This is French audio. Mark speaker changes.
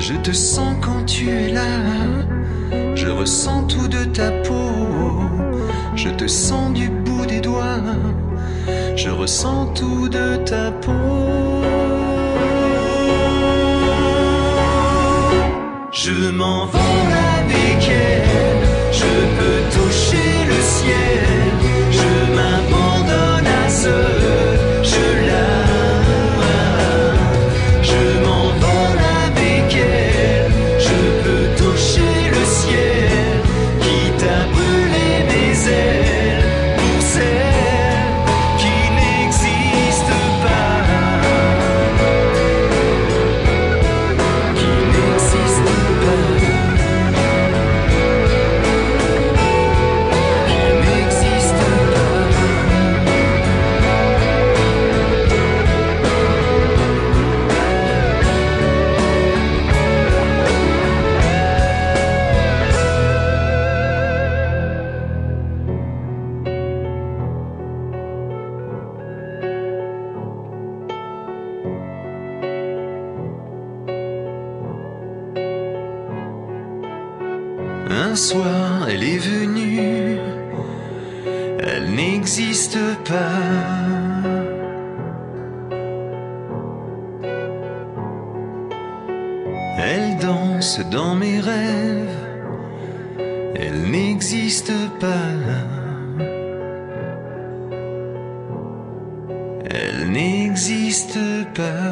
Speaker 1: Je te sens quand tu es là, je ressens tout de ta peau. Je te sens du bout des doigts, je ressens tout de ta peau. Je m'envole avec elle, je peux toucher le ciel. Je m'abandonne à seul, je l'aime. Je m'envole avec elle, je peux toucher le ciel. Quitte à brûler mes ailes pour celle qui n'existe pas. Qui n'existe pas. Qui n'existe pas. Un soir, elle est venue, elle n'existe pas. Elle danse dans mes rêves, elle n'existe pas. Elle n'existe pas.